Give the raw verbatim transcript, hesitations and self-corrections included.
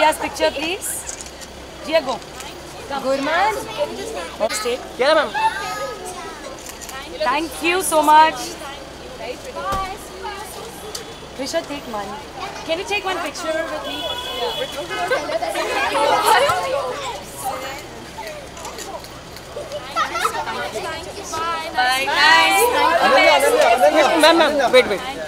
Jia's picture, please. Jia, go. Good man. Stay. Yeah, ma'am. Thank you so much. Risha, take money. Can you take one picture with me? Bye. Bye. Nice. Ma'am, ma'am, wait, wait.